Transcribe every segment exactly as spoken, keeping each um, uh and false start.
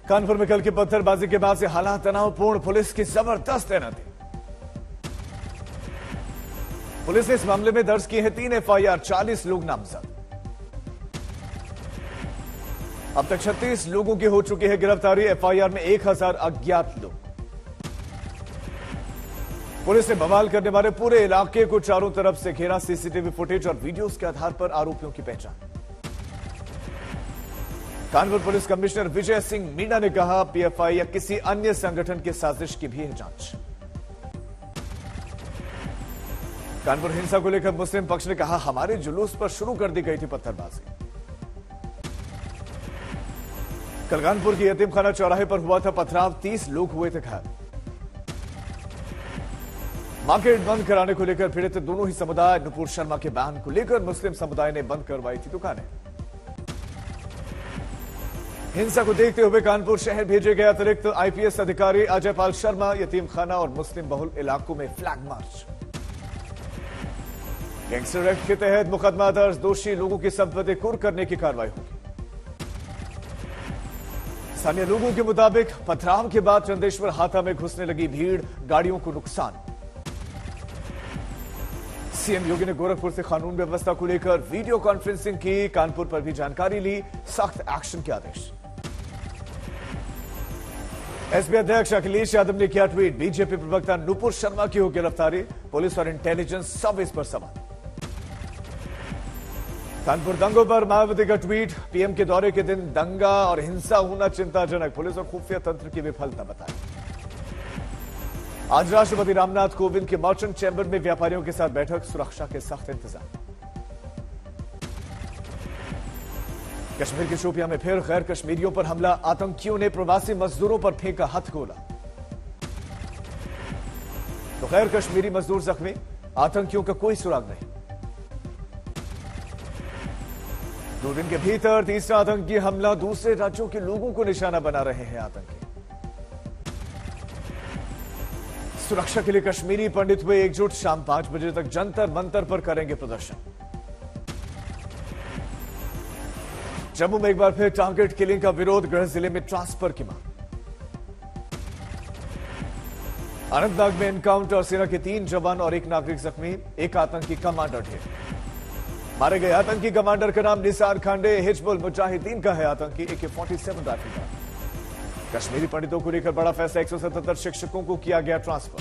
कानपुर में कल की पत्थरबाजी के बाद से हालात तनावपूर्ण, पुलिस की जबरदस्त तैनाती। पुलिस ने इस मामले में दर्ज किए हैं तीन एफआईआर, चालीस लोग नामजद। अब तक छत्तीस लोगों की हो चुकी है गिरफ्तारी, एफआईआर में एक हजार अज्ञात लोग। पुलिस ने बवाल करने वाले पूरे इलाके को चारों तरफ से घेरा, सीसीटीवी फुटेज और वीडियोस के आधार पर आरोपियों की पहचान। कानपुर पुलिस कमिश्नर विजय सिंह मीणा ने कहा, पीएफआई या किसी अन्य संगठन की साजिश की भी है जांच। कानपुर हिंसा को लेकर मुस्लिम पक्ष ने कहा, हमारे जुलूस पर शुरू कर दी गई थी पत्थरबाजी। कल कानपुर की यतीम खाना चौराहे पर हुआ था पथराव, तीस लोग हुए थे घायल। मार्केट बंद कराने को लेकर पीड़ित दोनों ही समुदाय, नुपुर शर्मा के बयान को लेकर मुस्लिम समुदाय ने बंद करवाई थी दुकानें। हिंसा को देखते हुए कानपुर शहर भेजे गए अतिरिक्त आईपीएस अधिकारी अजय पाल शर्मा, यतीम खाना और मुस्लिम बहुल इलाकों में फ्लैग मार्च। गैंगस्टर एक्ट के तहत मुकदमा दर्ज, दोषी लोगों की संपत्ति कुर्क करने की कार्रवाई होगी। स्थानीय लोगों के मुताबिक पथराव के बाद चंदेश्वर हाथा में घुसने लगी भीड़, गाड़ियों को नुकसान। सीएम योगी ने गोरखपुर से कानून व्यवस्था को लेकर वीडियो कॉन्फ्रेंसिंग की, कानपुर पर भी जानकारी ली, सख्त एक्शन के आदेश। एसपी अध्यक्ष अखिलेश यादव ने किया ट्वीट, बीजेपी प्रवक्ता नुपुर शर्मा की हो गिरफ्तारी, पुलिस और इंटेलिजेंस सब इस पर सवाल। कानपुर दंगों पर मायावती का ट्वीट, पीएम के दौरे के दिन दंगा और हिंसा होना चिंताजनक, पुलिस और खुफिया तंत्र की विफलता बताई। आज राष्ट्रपति रामनाथ कोविंद के मर्चेंट चैंबर में व्यापारियों के साथ बैठक, सुरक्षा के सख्त इंतजाम। कश्मीर के शोपियां में फिर गैर कश्मीरियों पर हमला, आतंकियों ने प्रवासी मजदूरों पर फेंका हथगोला। तो गैर कश्मीरी मजदूर जख्मी, आतंकियों का कोई सुराग नहीं। दो दिन के भीतर तीसरा आतंकी हमला, दूसरे राज्यों के लोगों को निशाना बना रहे हैं आतंकी। सुरक्षा के लिए कश्मीरी पंडित हुए एकजुट, शाम पांच बजे तक जंतर मंतर पर करेंगे प्रदर्शन। जम्मू में एक बार फिर टारगेट किलिंग का विरोध, गृह जिले में ट्रांसफर की मांग। अनंतनाग में एनकाउंटर, सेना के तीन जवान और एक नागरिक जख्मी, एक आतंकी कमांडर ढेर। मारे गए आतंकी कमांडर का नाम निसार खांडे, हिजबुल मुजाहिदीन का है आतंकी, ए के फोर्टी सेवन राइफल का। कश्मीरी पंडितों को लेकर बड़ा फैसला, एक सौ सतहत्तर शिक्षकों को किया गया ट्रांसफर।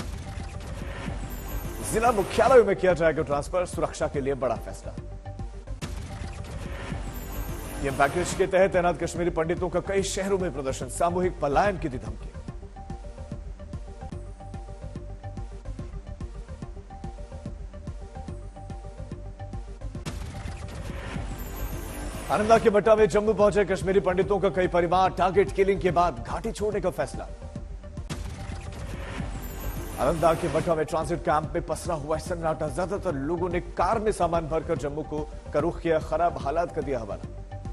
जिला मुख्यालयों में किया जाएगा ट्रांसफर, सुरक्षा के लिए बड़ा फैसला। यह पैकेज के तहत तैनात कश्मीरी पंडितों का कई शहरों में प्रदर्शन, सामूहिक पलायन की दी धमकी। अनंतनाग के बट्टा में जम्मू पहुंचे कश्मीरी पंडितों का कई परिवार, टारगेट किलिंग के बाद घाटी छोड़ने का फैसला। अनंतनाग के बट्टा में ट्रांजिट कैंप में पसरा हुआ सन्नाटा, ज्यादातर लोगों ने कार में सामान भरकर जम्मू को का रुख किया, खराब हालात का दिया हवाला।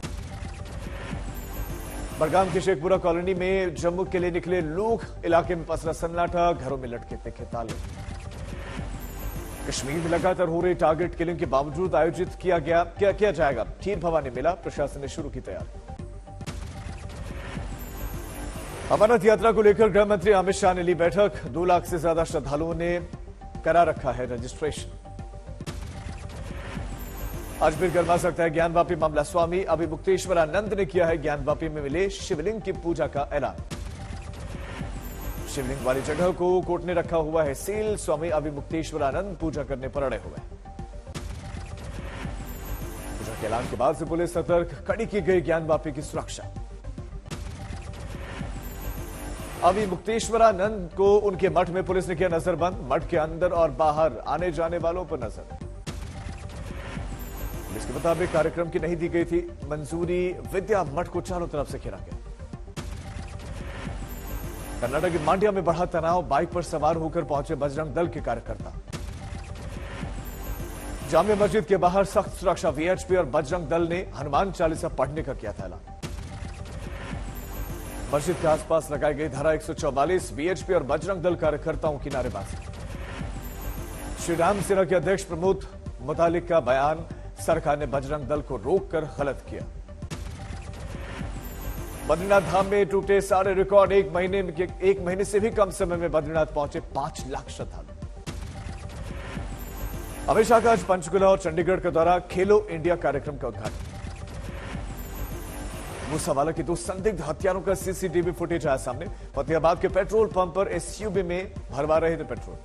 बड़गाम की शेखपुरा कॉलोनी में जम्मू के लिए निकले लोग, इलाके में पसरा सन्नाटा, घरों में लटके तिखे ताले। कश्मीर में लगातार हो रही टारगेट किलिंग के बावजूद आयोजित किया गया क्या किया जाएगा, खीर भवानी मिला, प्रशासन ने शुरू की तैयारी। अमरनाथ यात्रा को लेकर गृह मंत्री अमित शाह ने ली बैठक, दो लाख से ज्यादा श्रद्धालुओं ने करा रखा है रजिस्ट्रेशन। आज फिर गरमा सकता है ज्ञानवापी मामला, स्वामी अभिमुक्तेश्वरानंद ने किया है ज्ञानवापी में मिले शिवलिंग की पूजा का ऐलान। शिवलिंग वाली जगह को कोर्ट ने रखा हुआ है सील, स्वामी अभिमुक्तेश्वरानंद पूजा करने पर अड़े हुए। पूजा के ऐलान के बाद से पुलिस सतर्क, कड़ी की गई ज्ञानवापी की सुरक्षा। अभिमुक्तेश्वरानंद को उनके मठ में पुलिस ने किया नजरबंद, मठ के अंदर और बाहर आने जाने वालों पर नजर। पुलिस के मुताबिक कार्यक्रम की नहीं दी गई थी मंजूरी, विद्या मठ को चारों तरफ से घेरा गया। कर्नाटक के मांड्या में बढ़ा तनाव, बाइक पर सवार होकर पहुंचे बजरंग दल के कार्यकर्ता। जामिया मस्जिद के बाहर सख्त सुरक्षा, वीएचपी और बजरंग दल ने हनुमान चालीसा पढ़ने का किया था ऐलान। मस्जिद के आसपास लगाई गई धारा एक सौ चौवालीस, वीएचपी और बजरंग दल कार्यकर्ताओं की नारेबाजी। श्री राम सेना के अध्यक्ष प्रमोद मुतालिक का बयान, सरकार ने बजरंग दल को रोककर गलत किया। बद्रीनाथ धाम में टूटे सारे रिकॉर्ड। एक महीने में एक महीने से भी कम समय में बद्रीनाथ पहुंचे पांच लाख श्रद्धालु। अमित शाह का आज पंचकुला और चंडीगढ़ के दौरा, खेलो इंडिया कार्यक्रम का उद्घाटन। मूसावाला के दो संदिग्ध हत्यारों का सीसीटीवी फुटेज आया सामने। फतेहाबाद के पेट्रोल पंप पर एसयूवी में भरवा रहे थे पेट्रोल।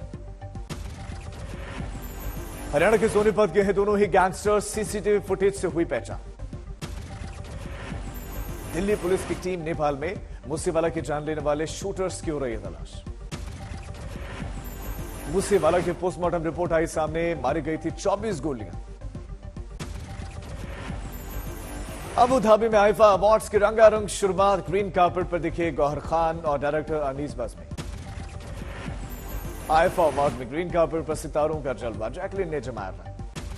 हरियाणा के सोनीपत के हैं दोनों ही गैंगस्टर्स, सीसीटीवी फुटेज से हुई पहचान। दिल्ली पुलिस की टीम नेपाल में मूसेवाला की जान लेने वाले शूटर्स की हो रही है तलाश। मूसेवाला की पोस्टमार्टम रिपोर्ट आई सामने, मारी गई थी चौबीस गोलियां। अबू धाबी में आईफा अवार्ड्स की रंगारंग शुरुआत। ग्रीन कार्पेट पर दिखे गौहर खान और director Anees Bazmee. IIFA award में ग्रीन कार्पेट पर सितारों का जलवा, जैकलिन ने जमाया रंग।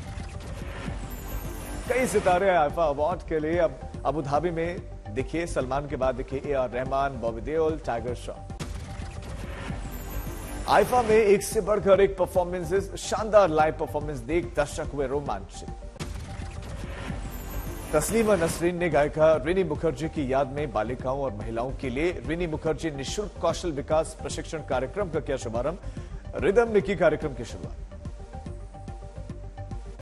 कई सितारे आईफा अवार्ड के लिए अब अबू धाबी में दिखे। सलमान के बाद दिखे A R Rahman, Bobby Deol, Tiger Shroff. IIFA में एक से बढ़कर एक परफॉर्मेंसेस, शानदार लाइव परफॉर्मेंस देख दर्शक हुए रोमांचित। तस्लीमा नसरीन ने गायिका रिनी मुखर्जी की याद में बालिकाओं और महिलाओं के लिए रिनी मुखर्जी निःशुल्क कौशल विकास प्रशिक्षण कार्यक्रम का किया शुभारंभ। रिदम ने की कार्यक्रम की शुरुआत।